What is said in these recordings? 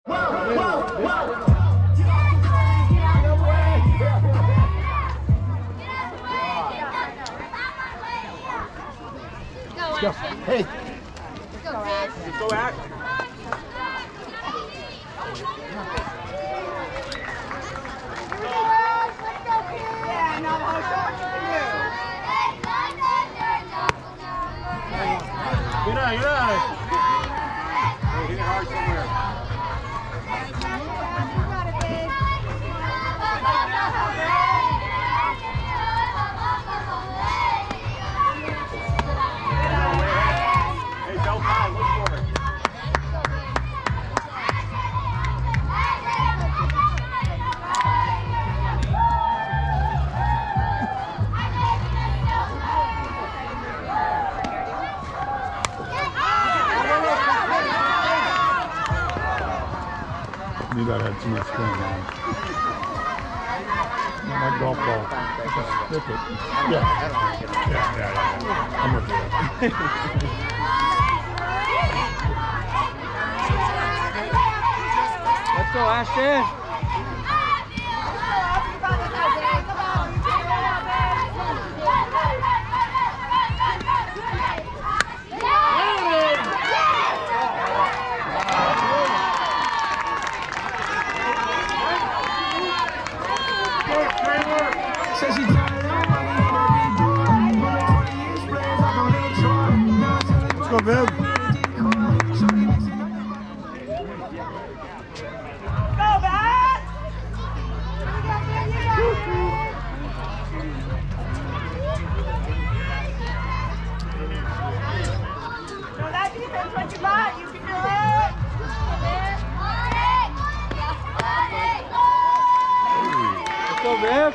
Let's go. Hey. Go, Ash. Go, Ash. Good night, good night. Hit it hard somewhere. Hey, belt high, look for it. You gotta have too much spin on. My golf ball. Just stick it. Yeah. I'm with you. Let's go, Ashton. Let's go, Viv. Let's go, Viv.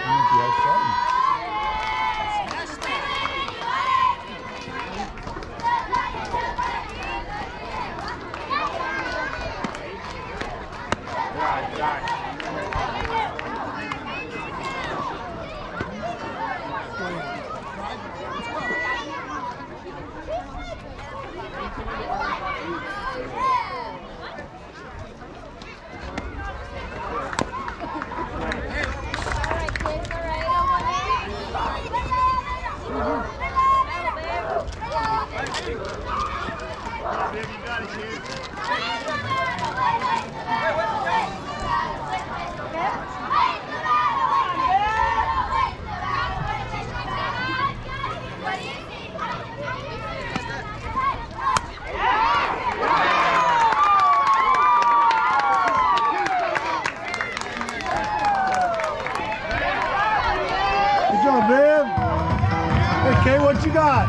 Good job, Viv. Hey, Kay, what you got?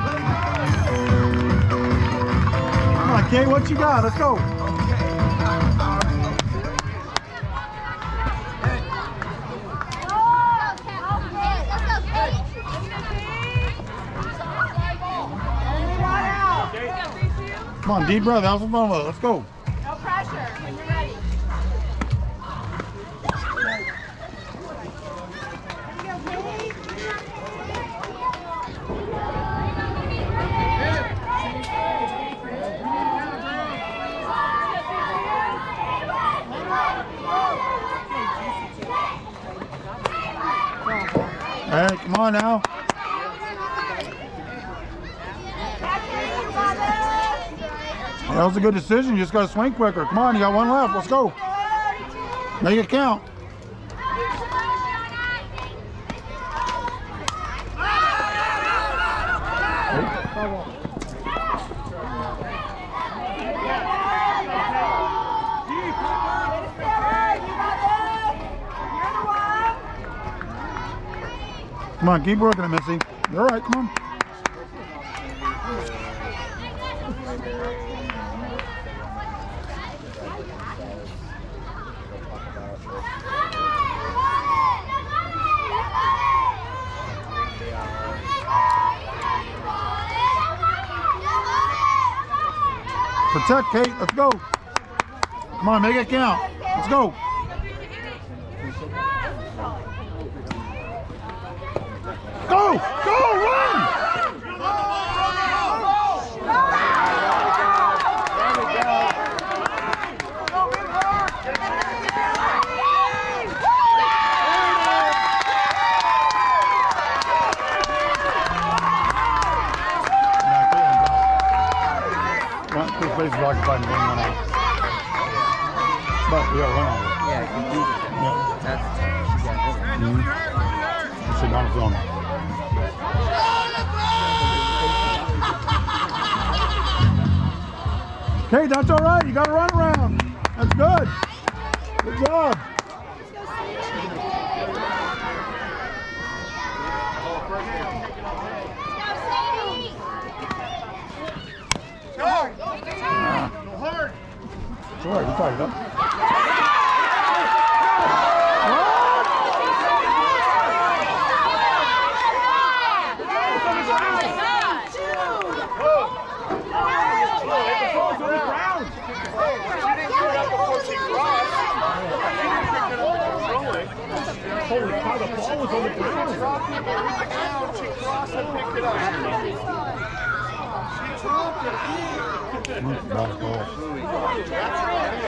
Come on, Kay, what you got? Let's go. Come on, deep breath. Have some fun with it. Let's go. No pressure when you're ready. Hey, come on now. That was a good decision. You just got to swing quicker. Come on, you got one left. Let's go. Make it count. Come on, keep working it, Missy. You're all right, come on. Protect, Kate. Let's go. Come on, make it count. Let's go. Go! Go! Run! But yeah, run on it. Yeah, confusing. Yeah. That's she got hit. Sit down and film it. Okay, that's all right. You got to run around. That's good. Good job. Go hard. It's all right. You tied it up. Holy cow, the ball was on the ground. She crossed and picked it up. She dropped it. Bad ball.